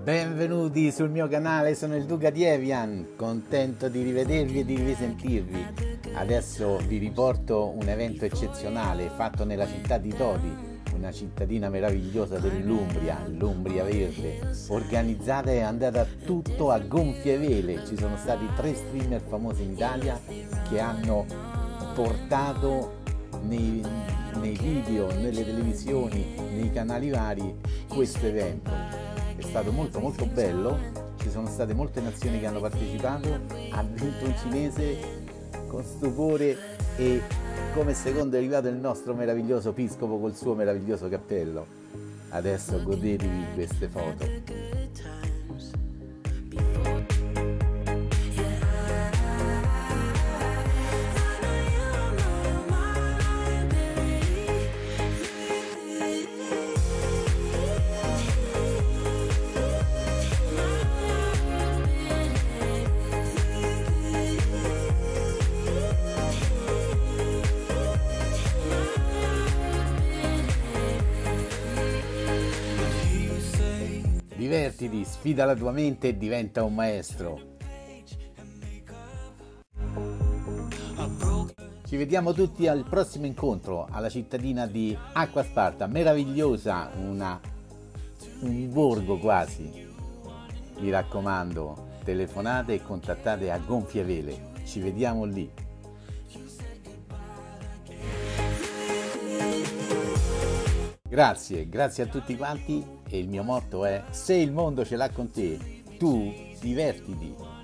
Benvenuti sul mio canale, sono il Duca di Evian, contento di rivedervi e di risentirvi. Adesso vi riporto un evento eccezionale fatto nella città di Todi, una cittadina meravigliosa dell'Umbria, l'Umbria Verde. Organizzata e andata tutto a gonfie vele. Ci sono stati 3 streamer famosi in Italia che hanno portato nei video, nelle televisioni, nei canali vari questo evento. È stato molto bello, ci sono state molte nazioni che hanno partecipato, ha vinto un cinese con stupore e come secondo è arrivato il nostro meraviglioso Piscopo col suo meraviglioso cappello. Adesso godetevi queste foto. Divertiti, sfida la tua mente e diventa un maestro. Ci vediamo tutti al prossimo incontro alla cittadina di Acquasparta, meravigliosa, un borgo quasi. Mi raccomando, telefonate e contattate a gonfie vele. Ci vediamo lì. Grazie a tutti quanti e il mio motto è: se il mondo ce l'ha con te, tu divertiti.